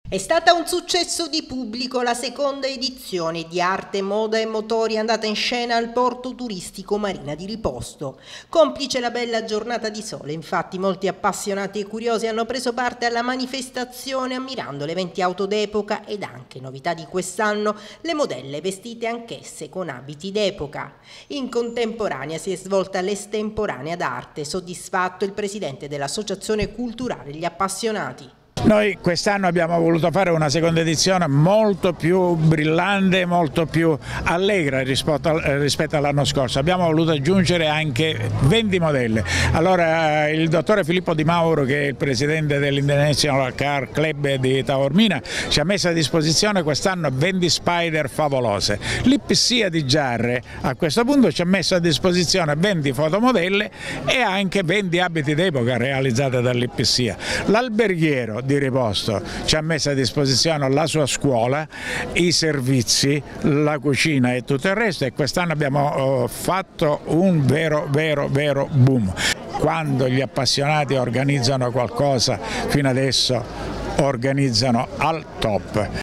È stata un successo di pubblico la seconda edizione di Arte, Moda e Motori andata in scena al porto turistico Marina di Riposto. Complice la bella giornata di sole, infatti molti appassionati e curiosi hanno preso parte alla manifestazione ammirando le 20 auto d'epoca ed anche, novità di quest'anno, le modelle vestite anch'esse con abiti d'epoca. In contemporanea si è svolta l'estemporanea d'arte, soddisfatto il presidente dell'Associazione Culturale Gli Appassionati. Noi quest'anno abbiamo voluto fare una seconda edizione molto più brillante, molto più allegra rispetto all'anno scorso. Abbiamo voluto aggiungere anche 20 modelle. Allora il dottore Filippo Di Mauro, che è il presidente dell'International Car Club di Taormina, ci ha messo a disposizione quest'anno 20 Spider favolose. L'IPSIA di Giarre a questo punto ci ha messo a disposizione 20 fotomodelle e anche 20 abiti d'epoca realizzati dall'IPSIA. L'Alberghiero di Riposto ci ha messo a disposizione la sua scuola, i servizi, la cucina e tutto il resto, e quest'anno abbiamo fatto un vero boom. Quando gli appassionati organizzano qualcosa, fino adesso organizzano al top.